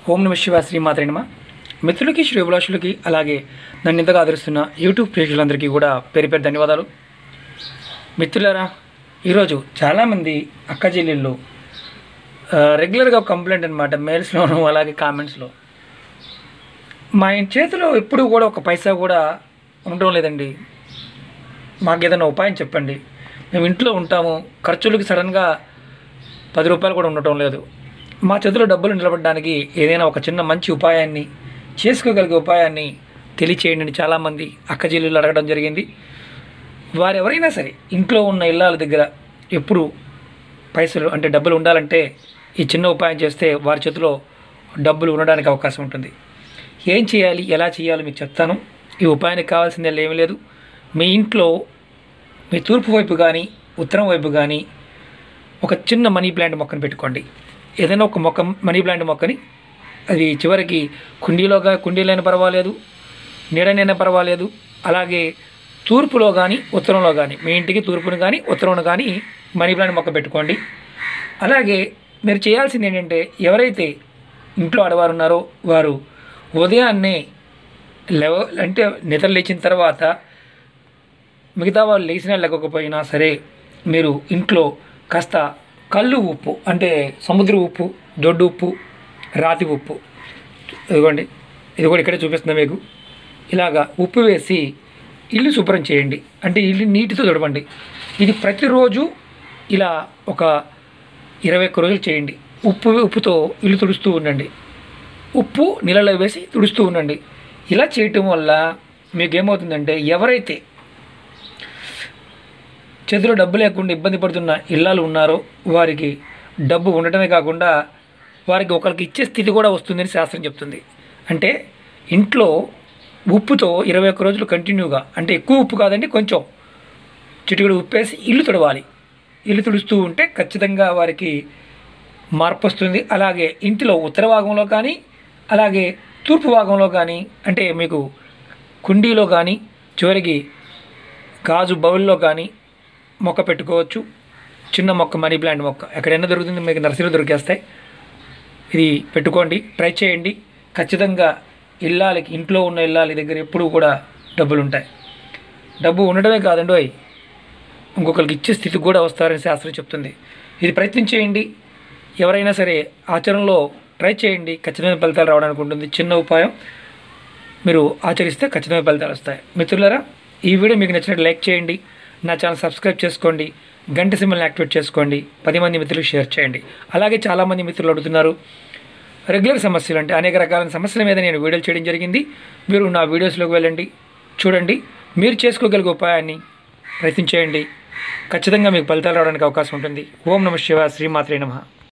ఓం నమ శివ శ్రీమాత్రే నమ. మిత్రులకి, శ్రేభిలాషులకి, అలాగే నన్ను ఇంతగా ఆదరిస్తున్న యూట్యూబ్ ప్రేక్షకులందరికీ కూడా పేరు పేరు ధన్యవాదాలు. మిత్రులారా, ఈరోజు చాలామంది అక్క చెల్లెళ్ళు రెగ్యులర్గా కంప్లైంట్ అనమాట, మెయిల్స్లోను అలాగే కామెంట్స్లో, మా చేతిలో ఎప్పుడు కూడా ఒక పైసా కూడా ఉండడం లేదండి, మాకు ఏదైనా ఉపాయం చెప్పండి. మేము ఇంట్లో ఉంటాము, ఖర్చులకి సడన్గా 10 రూపాయలు కూడా ఉండటం లేదు. మా చేతిలో డబ్బులు నిలబడడానికి ఏదైనా ఒక చిన్న మంచి ఉపాయాన్ని, చేసుకోగలిగే ఉపాయాన్ని తెలియచేయండి చాలామంది అక్క చెల్లెళ్ళు అడగడం జరిగింది. వారెవరైనా సరే ఇంట్లో ఉన్న ఇళ్ళాల దగ్గర ఎప్పుడు పైసలు అంటే డబ్బులు ఉండాలంటే ఈ చిన్న ఉపాయం చేస్తే వారి చేతిలో డబ్బులు ఉండడానికి అవకాశం ఉంటుంది. ఏం చేయాలి, ఎలా చేయాలో మీకు చెప్తాను. ఈ ఉపాయానికి కావాల్సిందే ఏమీ లేదు. మీ ఇంట్లో మీ తూర్పు వైపు కానీ ఉత్తరం వైపు కానీ ఒక చిన్న మనీ ప్లాంట్ మొక్కను పెట్టుకోండి. ఏదైనా ఒక మొక్క, మనీ ప్లాంట్ మొక్కని, అది చివరికి కుండీలైనా పర్వాలేదు, నీడనైనా పర్వాలేదు, అలాగే తూర్పులో కానీ ఉత్తరంలో కానీ, మీ ఇంటికి తూర్పును కానీ ఉత్తరంను కానీ మనీ ప్లాంట్ మొక్క పెట్టుకోండి. అలాగే మీరు చేయాల్సింది ఏంటంటే, ఎవరైతే ఇంట్లో ఆడవారు ఉన్నారో వారు ఉదయాన్నే అంటే నిద్ర లేచిన తర్వాత, మిగతా వాళ్ళు లేచినా లేకపోయినా సరే, మీరు ఇంట్లో కాస్త కళ్ళు ఉప్పు అంటే సముద్ర ఉప్పు, దొడ్డు ఉప్పు, రాతి ఉప్పు, ఇదిగోండి, ఇది కూడా ఇక్కడే చూపిస్తుంది మీకు. ఇలాగా ఉప్పు వేసి ఇల్లు శుభ్రం చేయండి, అంటే ఇల్లు నీటితో తుడవండి. ఇది ప్రతిరోజు ఇలా ఒక 21 రోజులు చేయండి. ఉప్పుతో ఇల్లు తుడుస్తూ ఉండండి, ఉప్పు నీళ్ళలో వేసి తుడుస్తూ ఉండండి. ఇలా చేయటం వల్ల మీకు ఏమవుతుందంటే, ఎవరైతే చేతిలో డబ్బు లేకుండా ఇబ్బంది పడుతున్న ఇళ్ళాలు ఉన్నారో వారికి డబ్బు ఉండటమే కాకుండా వారికి ఒకరికి ఇచ్చే స్థితి కూడా వస్తుందని శాస్త్రం చెప్తుంది. అంటే ఇంట్లో ఉప్పుతో 21 రోజులు కంటిన్యూగా, అంటే ఎక్కువ ఉప్పు కాదండి, కొంచెం చిటికెడు ఉప్పేసి ఇల్లు తుడవాలి. ఇల్లు తుడుస్తూ ఉంటే ఖచ్చితంగా వారికి మార్పు వస్తుంది. అలాగే ఇంటిలో ఉత్తర భాగంలో కానీ అలాగే తూర్పు భాగంలో కానీ, అంటే మీకు కుండీలో కానీ చివరికి గాజు బౌల్లో కానీ మొక్క పెట్టుకోవచ్చు. చిన్న మొక్క, మనీ ప్లాంట్ మొక్క ఎక్కడైనా దొరుకుతుంది, మీకు నర్సరీలో దొరికేస్తాయి. ఇది పెట్టుకోండి, ట్రై చేయండి. ఖచ్చితంగా ఇంట్లో ఉన్న ఇళ్ళాలి దగ్గర ఎప్పుడూ కూడా డబ్బులు ఉంటాయి. డబ్బు ఉండడమే కాదండి, ఇంకొకరికి ఇచ్చే స్థితికి కూడా వస్తారని శాస్త్రం చెప్తుంది. ఇది ప్రయత్నం చేయండి. ఎవరైనా సరే ఆచరణలో ట్రై చేయండి, ఖచ్చితమైన ఫలితాలు రావడానికి ఉంటుంది. చిన్న ఉపాయం మీరు ఆచరిస్తే ఖచ్చితమైన ఫలితాలు వస్తాయి. మిత్రులారా, ఈ వీడియో మీకు నచ్చినట్టు లైక్ చేయండి, నా ఛానల్ సబ్స్క్రైబ్ చేసుకోండి, గంట సింబల్ని యాక్టివేట్ చేసుకోండి, 10 మంది మిత్రులకు షేర్ చేయండి. అలాగే చాలామంది మిత్రులు అడుగుతున్నారు రెగ్యులర్ సమస్యలు, అంటే అనేక రకాల సమస్యల మీద నేను వీడియోలు చేయడం జరిగింది. మీరు నా వీడియోస్లోకి వెళ్ళండి, చూడండి, మీరు చేసుకోగలిగే ఉపాయాన్ని ప్రయత్నించేయండి. ఖచ్చితంగా మీకు ఫలితాలు రావడానికి అవకాశం ఉంటుంది. ఓం నమ శివ శ్రీమాత్రే నమః.